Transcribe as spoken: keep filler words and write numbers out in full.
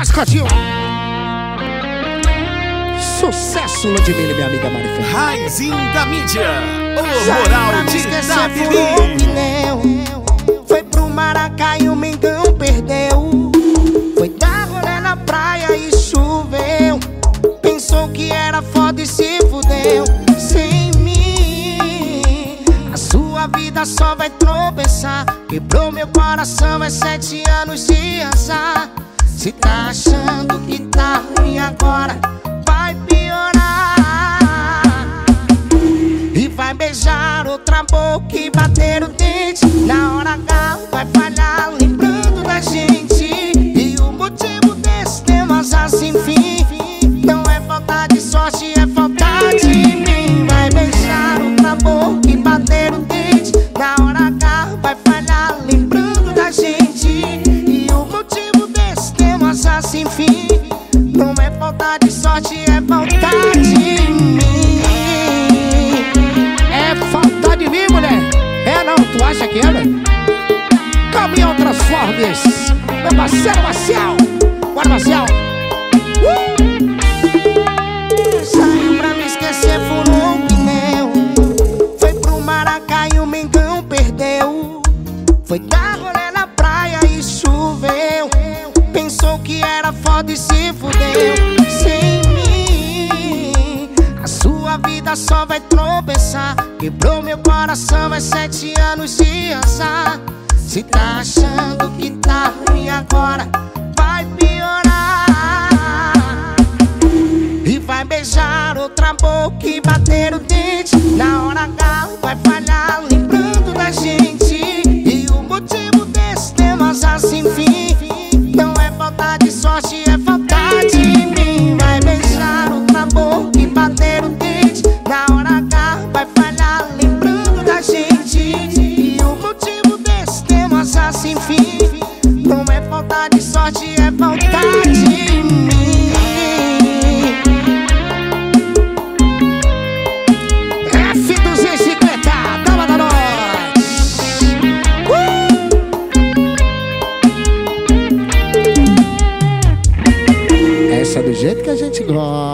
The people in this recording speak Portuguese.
mascotinho. Sucesso, Ludmilla, minha amiga Mari Fernandes. Raizinho da mídia, o Saiu pra moral me de esquecer, furou o pneu. Foi pro Maracá e o Mengão perdeu. Foi dar rolê na praia e choveu. Pensou que era foda e se fudeu. Sem mim, a sua vida só vai tropeçar. Quebrou meu coração, é sete anos de azar. Se tá achando que tá ruim agora, vai piorar. E vai beijar outra boca e bater o dente. Na hora H vai falhar, lembrando da gente. E o motivo desse azar sem fim não é falta de sorte, é falta de mim. Vai beijar outra boca e bater o dente. Na hora H vai falhar, lembrando da gente. E o motivo desse azar sem fim não é falta de sorte, é falta de mim. É falta de mim, mulher? É não, tu acha que é, né? Caminhão Transformers, meu parceiro Marcial. Bora, Marcial. uh! Saiu pra me esquecer, furou o pneu. Foi pro Maracá e o Mengão perdeu. Foi dar rolê na praia e choveu. Pensou que era foda e se fudeu. Sem mim, a sua vida só vai tropeçar. Quebrou meu coração, é sete anos de azar. Se tá achando que tá ruim agora, vai piorar. E vai beijar outra boca e bater o dente. Na hora H vai falhar, lembrando da gente. E o motivo desse azar sem fim não é falta de sorte, é falta de mim. Vai beijar outra boca e bater o dente. Na hora H vai falhar, lembrando da gente. E o motivo desse azar sem fim não é falta de sorte, é falta de mim. F duzentos e cinquenta, dama da noite. uh! Essa é do jeito que a gente gosta.